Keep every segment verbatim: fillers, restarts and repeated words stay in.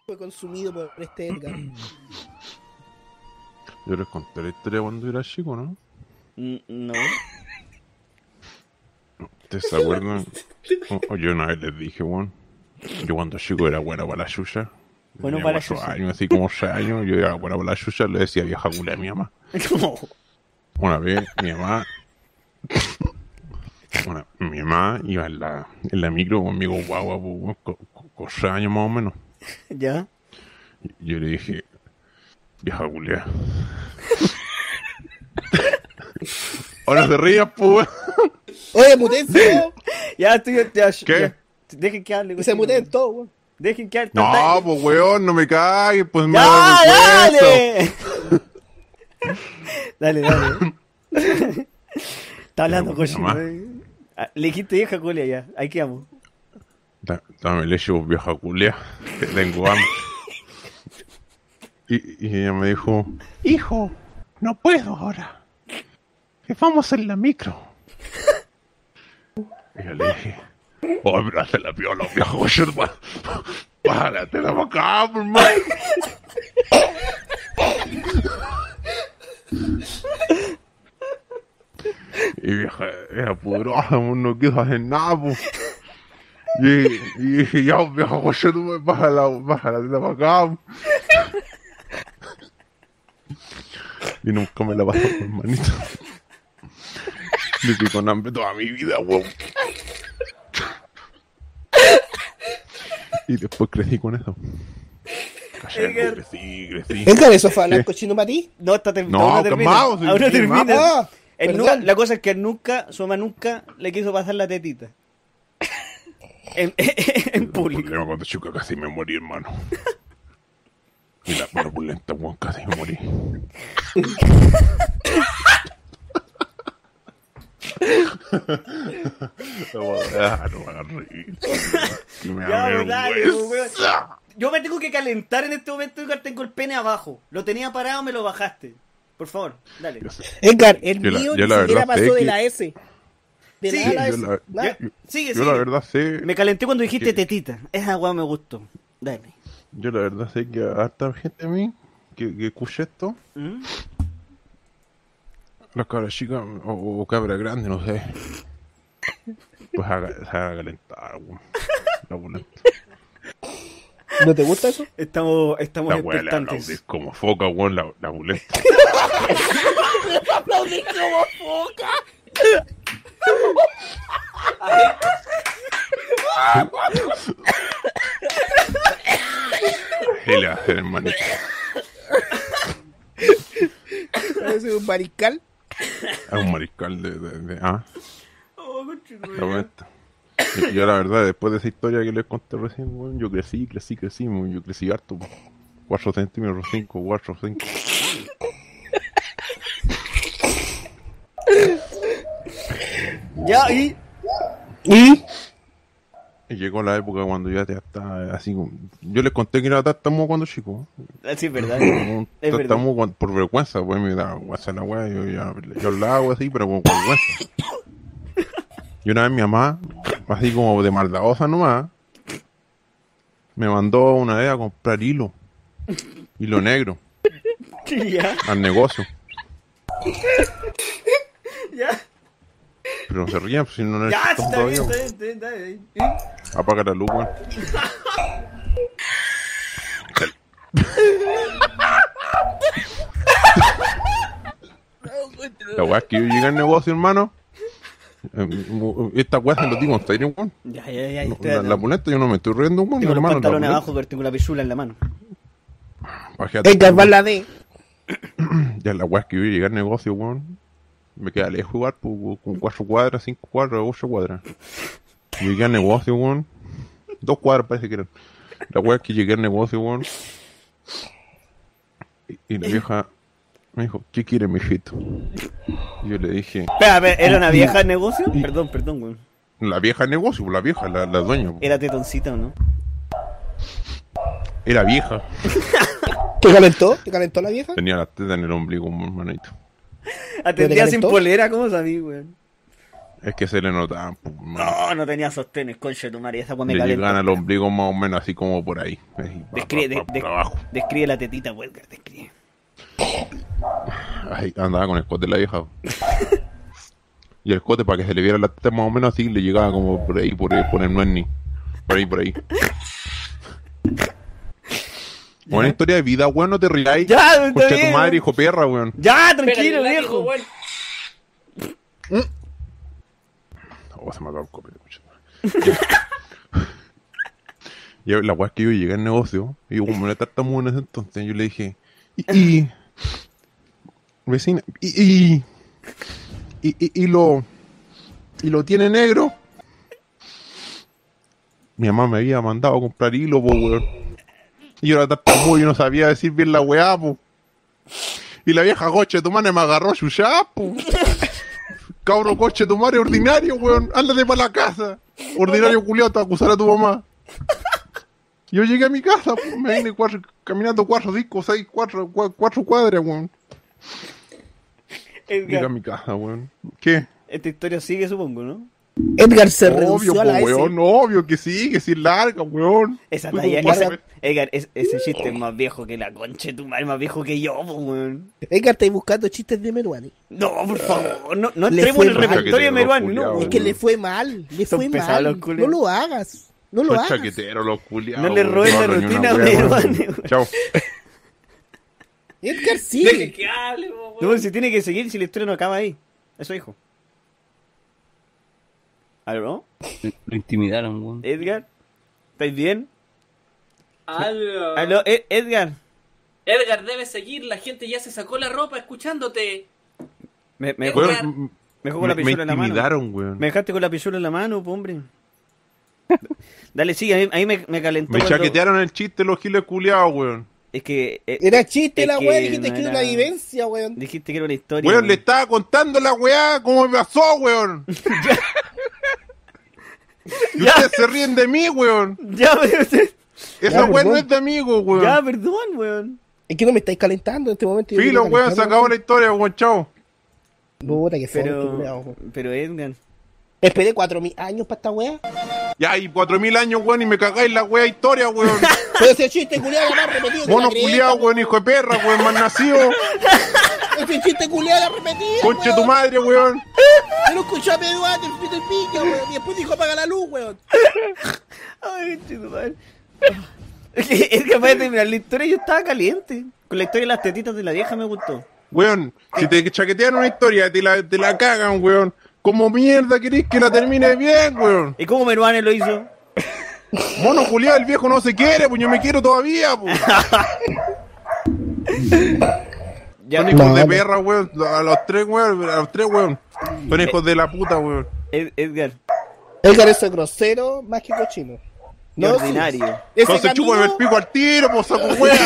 fue consumido por este Edgar. Yo les conté la historia cuando era chico, ¿no? No. ¿Ustedes se acuerdan? O, yo una vez les dije, weón. Yo cuando chico era bueno para la chucha. Bueno Tenía para la cuatro chucha. años, así como seis años. Yo era bueno para la chucha. Le decía vieja culé a mi mamá. Una vez mi mamá. Una, mi mamá iba en la, en la micro conmigo, guagua, pues, con, con, con seis años más o menos. ¿Ya? Y yo le dije, vieja culea. Ahora se rías, pues. Oye, mutense. Ya estoy. Ya, ¿Qué? ya. Dejen que hable. Y se muten todo, weón. Dejen que hable. No, pues weón, no me cagues, pues me ¡Ya, da vergüenza. dale! Dale, dale. Está hablando Pero, cochino. mamá. eh. Ah, le dijiste vieja culia ya. Ahí quedamos. Da- Dame leche, pues, vieja culea, que tengo hambre. Y, y ella me dijo, hijo, no puedo ahora. Que vamos en la micro. Y yo le dije, oh, pero hace la piola, viejo, bájate la boca, por más. Y vieja, era pudrosa, no quiso hacer nada, pues. Y, y dije, ya, viejo, coche, tú me bájala, bájala, de la boca. Y nunca me la pasó por hermanito. Viví con hambre toda mi vida, weón. Y después crecí con eso. Callando, crecí, crecí. Edgar, ¿eso fue hablar ¿Qué? cochino para ti? No, está ter- No, aún no termina. calmado, si Aún no sí, termina. Ah, Él perdón. nunca- la cosa es que él nunca, su mamá nunca le quiso pasar la tetita. en, en El público. problema cuando chico casi me morí, hermano. Y la turbulenta, weón, casi me morí. No, ah, no me hagas reír. Que me da Ya, dale, vergüenza. weón. Yo me tengo que calentar en este momento, Edgar. Tengo el pene abajo. Lo tenía parado, me lo bajaste. Por favor, dale. Yo sé. Edgar, el Yo la- mío yo ni la siquiera verdad sé pasó de que- la S. De Sí, nada la yo S. la- Nada. Ya, sigue, Yo sigue. la verdad sé, Me calenté cuando dijiste que- tetita. Esa weá me gustó. Dale. yo la verdad sé que a harta gente a mí que, que escuche esto, ¿Mm? las cabras chicas o, o cabras grandes, no sé, pues haga, se haga calentar, weón. La boleta. ¿No te gusta eso? Estamos, estamos La weá le expectantes. aplaudís como foca, weón, la, la boleta. Aplaudí como foca. Y le va a hacer hermanito. Parece un mariscal. Es un mariscal de, de, de ah, Oh, conchetumare. la boleta. Y yo la verdad, después de esa historia que les conté recién, weón, yo crecí, crecí, crecí, weón, yo crecí harto, cuatro centímetros, cinco, cuatro, cinco. Ya, y. ¿Y? Y llegó la época cuando ya te estaba así como... Yo les conté que era tartamudo cuando chico. Ah, sí, es verdad. Como un Es tartamudo cuando- por vergüenza, pues me da vergüenza la weá. Yo, ya, yo la hago así, pero con vergüenza. Y una vez mi mamá, así como de maldadosa nomás, me mandó una vez a comprar hilo. Hilo negro. Ya, Al negocio. ya. Pero no se rían, pues, si no Ya, necesitan está todavía. bien, está bien, está bien, está bien. Apaga la luz, weón. La weá es que yo llegué al negocio, hermano. eh, Esta weá se lo digo en serio, weón. Ya, ya, ya. No, estoy La, acá. la pulenta yo no me estoy riendo, weón. Tengo los Hermano, la pantalones pulenta- abajo, pero tengo la pichula en la mano. Bájate. Edgar va la D. Ya la weá es que yo llegué al negocio, weón. Me queda lejos jugar pues, con cuatro cuadras, cinco cuadras, ocho cuadras. Llegué al negocio, weón. Dos cuadras parece que eran. La weá es que llegué al negocio, weón. Y, y la vieja me dijo, ¿qué quiere, mijito? Y yo le dije, Espera, espera, ¿era una vieja el negocio? Perdón, perdón, weón. la vieja del negocio, pues, la vieja, la, la dueña. pues. ¿Era tetoncita o no? Era vieja. ¿Te calentó? ¿Te calentó la vieja? Tenía la teta en el ombligo, hermanito. Atendía sin calentó? polera, ¿cómo sabí, weón? Es que se le notaban, pues, hermano. No, no tenía sostenes, concha de tu madre. Esa weá me Le llegan calenta. al ombligo más o menos así como por ahí. Ahí, pa, Describe, pa, de- pa, de- por abajo. describe la tetita, Edgar, describe. Ahí andaba con el escote de la vieja. Y el escote, para que se le viera la teta más o menos así, le llegaba como por ahí, por ahí, por el nuez ni. Por ahí, por ahí. Buena historia de vida, weón, no te rías. Ya, está Concha bien. tu madre, hijo perra, weón. Ya, Pégale tranquilo, el látigo, viejo. weón. Oh, se me acabó el copete, concha tu madre. Ya. Y la weá es que yo llegué al negocio, y yo como era tartamudo en ese entonces, yo le dije, y, y vecina, y, y, y, y, y lo, y lo tiene negro. Mi mamá me había mandado a comprar hilo, po, weón. Y yo era tartamudo y no sabía decir bien la weá, po. Y la vieja coche de tu madre me agarró chuchá, po. Cabro coche de tu madre ordinario, weón. Ándate para la casa. Ordinario culiao, te va a acusar a tu mamá. Yo llegué a mi casa, po, me vine cuatro, caminando cuatro, cinco, seis, cuatro, cua- cuatro cuadras, weón. Llegué a Edgar, mi casa, weón. ¿Qué? esta historia sigue, supongo, ¿no? Edgar se Obvio, redució po, a la S. weón, obvio que sí, que sí es larga, weón. Esa Fue talla, como esa, cuatro- Edgar, es- ese chiste es más viejo que la concha de tu madre, más viejo que yo, po, weón. Edgar, estáis buscando chistes de Meruani. No, por favor, no, no Le entremos fue en el mal. repertorio de Meruani, no, Chaquetero, Es weón. que le fue mal, le Son fue pesados los mal. culiados. No lo hagas. No lo Son hagas. chaqueteros los culiados. No le weón. robes la No, rutina una a wea, Meruani, weón. weón. Chao. Edgar, Deje sí. que hable, po, No, weón. si tiene que seguir, si la historia no acaba ahí. Eso dijo. ¿Aló? Lo intimidaron, weón. ¿Edgar? ¿Estáis bien? Aló. ¿Aló? Ed- Edgar. Edgar, debes seguir. La gente ya se sacó la ropa escuchándote. Me, me, Edgar. me, Weón, me dejó con me, la me pistola en la mano. intimidaron, weón. Me dejaste con la pistola en la mano, po, hombre. Dale, sigue, ahí, ahí me, me calentó. Me cuando- chaquetearon el chiste los giles culiados, weón. Es que... eh, Era chiste es la que weá, dijiste no que era era- una vivencia, weón. Dijiste que era una historia. Weón, le estaba contando la weá cómo me pasó, weón. Y Ya. ustedes se ríen de mí, weón. Ya, pero usted- Esa Ya, weá no perdón. es de amigo, weón. ya, perdón, weón. Es que no me estáis calentando en este momento. yo Filo, quiero weón, se calentarme, acabó la historia, weón, chao. Puta, que fue. Pero, pero Edgar. Esperé cuatro mil años para esta weá. Ya, y cuatro mil años, weón, y me cagáis la weá historia, weón. Pero ese chiste culiado la más repetido que Mono la grieta, culiado, weón, hijo de perra, weón, mal nacido. Ese chiste culiado la repetido. Conche tu madre, weón. Yo lo escuché a Pedro antes, el pito el pica, weón. Y después dijo apaga la luz, weón. Ay, chido, madre. Es que para terminar la historia yo estaba caliente. Con la historia de las tetitas de la vieja me gustó. Weón, si te chaquetean una historia, te la, te la cagan, weón. ¿Cómo mierda querés que la termine bien, weón? ¿Y cómo Meruane lo hizo? Mono culiado, el viejo no se quiere, pues yo me quiero todavía, pues. Ya, Son hijos No, de no. perra, weón. A los tres, weón. A los tres, weón. Son hijos de la puta, weón. Ed- Edgar. Edgar es grosero más que cochino. Y ordinario. sí. Ese Entonces chúpame el camino- pico al tiro, pues saco weón.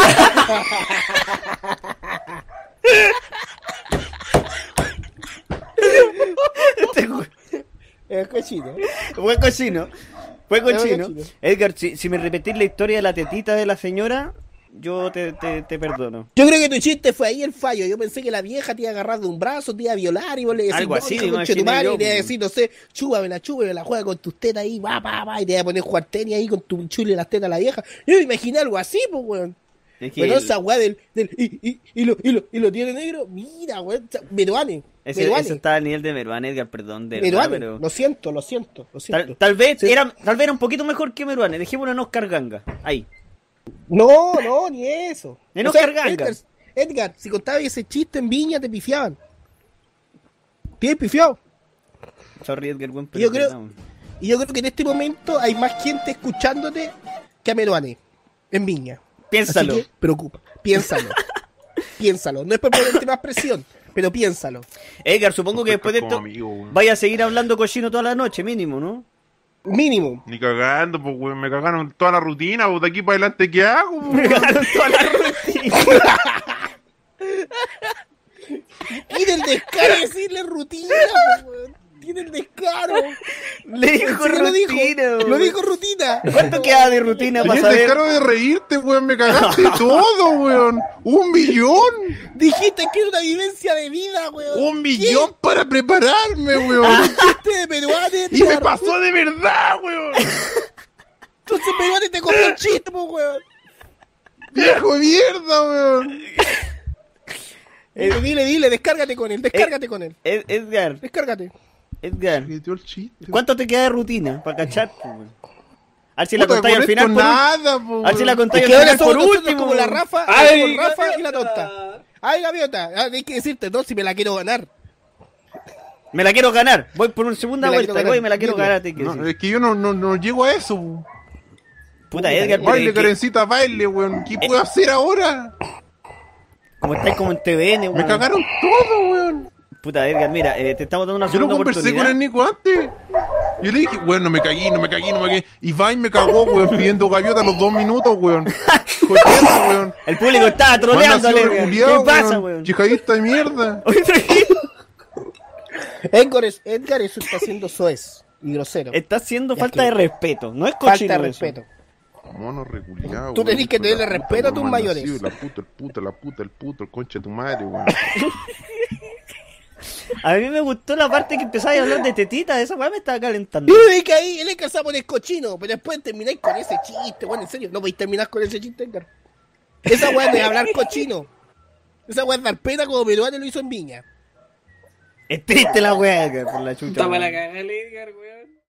Este güey- Es cochino. Fue cochino. Fue cochino. cochino. Edgar, si, si me repetís la historia de la tetita de la señora, yo te, te, te perdono. Yo creo que tu chiste fue ahí el fallo. Yo pensé que la vieja te iba a agarrar de un brazo, te iba a violar y vos le decís, Algo no, así, hijo, me conche tu imaginé madre, yo, y te iba a pues. decir, no sé, chúpamela, chúpamela, juega con tus tetas ahí, va, va, va, y te iba a poner jugar tenis ahí con tu chule las tetas a la vieja. Yo me imaginé algo así, pues, weón. Es que Pero el- esa weá del, del y, y, y, lo, y, lo, y lo tiene negro, mira, weón, Meruane, ese, Meruane, eso está al nivel de Meruane, Edgar, perdón, de verdad, Meruane, pero... lo siento, lo siento, lo siento. Tal, tal vez Sí. era, tal vez era un poquito mejor que Meruane. Dejémoslo en Oscar Ganga. Ahí. No, no, ni eso. En Oscar Ganga. Edgar, Edgar, si contabas ese chiste en Viña te pifiaban. Te has pifiado. Sorry, Edgar, buen Y yo pero creo- no. Y yo creo que en este momento hay más gente escuchándote que a Meruane en Viña. Piénsalo. Así que preocupa, piénsalo. Piénsalo. No es por ponerte más presión, pero piénsalo. Edgar, supongo que después de Como esto amigo, weón. vaya a seguir hablando cochino toda la noche, mínimo, ¿no? Mínimo. Ni cagando, pues, weón. Me cagaron toda la rutina, pues, de aquí para adelante, ¿qué hago, pues, weón? Regaron toda la rutina. Y del descaro de decirle rutina, po, weón. Tiene el descaro. Le dijo Sí, lo dijo. rutina, Lo weón. dijo rutina. ¿Cuánto queda de rutina para Tenía el saber? descaro de reírte, weón. Me cagaste todo, weón. Un millón. Dijiste que era una vivencia de vida, weón. Un millón para prepararme, weón. Dijiste de peruanes. Y me pasó de verdad, weón. Entonces peruanes te comió el chiste, po, weón. Viejo de mierda, weón. Dile, dile, dile, descárgate con él, descárgate con él. Ed- Edgar, Descárgate. Edgar. Me dio el chiste. ¿Cuánto te queda de rutina para cachar? po, weón? A ver si la Puta, contáis al con final esto por, ul- nada, po, a ver si la weón. contáis Es al que ahora final somos por nosotros último. como la weón. Rafa, ¡Ay, como Rafa y la gaviota! tonta. Ay, gaviota, ah, hay que decirte, no, si me la quiero ganar. Me la quiero ganar. Voy por una segunda Me la vuelta quiero voy y ganar. me la quiero Dile. ganar. te quiero No, decir. es que yo no, no, no llego a eso, po. Puta, Edgar, pero Baile, es que Karencita, baile, weón. ¿Qué puedo hacer ahora? como estáis como en T V N, Me weón. cagaron todo, weón. Puta, Edgar, mira, eh, te estamos dando una Yo lo segunda conversé oportunidad. con el Nico antes. Yo le dije, weón, no me cagué, no me cagué, no me cagué. Y va y me cagó, weón, pidiendo gaviota a los dos minutos, weón. Cocheta, weón. El público estaba Manda troleando, así, Edgar. reculeado, ¿Qué pasa, weón. weón? Yihadista de mierda. Oye, tranquilo. Edgar, es- Edgar, eso está siendo soez y grosero. Está haciendo Ya falta que- de respeto. No es cochino Falta de eso. respeto. Mono reculeado. Tú weón, tenés que hijo de la tenerle puta, respeto a tus weón, mayores. malnacido, La puta, el puto, la puta, el puto, el concha de tu madre, weón. A mí me gustó la parte que empezáis a hablar de tetitas. Esa weá me estaba calentando. Yo dije que ahí él es que se va a poner cochino, pero después termináis con ese chiste, bueno, en serio, no podéis terminar con ese chiste, Edgar. Esa weá de hablar cochino. Esa weá es dar pena como peruano lo hizo en Viña. Es triste la weá, Edgar, por la chucha. Está para weón. la cagada, Edgar, weón.